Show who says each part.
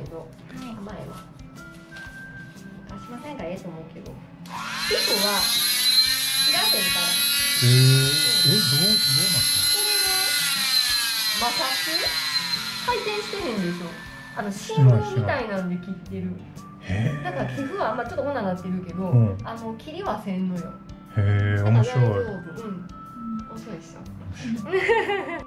Speaker 1: ど、甘いわ。鹿島さんがええと思うけど、皮膚は切らへんから。
Speaker 2: どうなって
Speaker 1: それね、摩擦回転してへんでしょ。新聞みたいなんで切ってる。だから皮膚はちょっとこんななってるけど、切りはせんのよ。
Speaker 2: へえ、面白い。
Speaker 1: 面白いっしょ。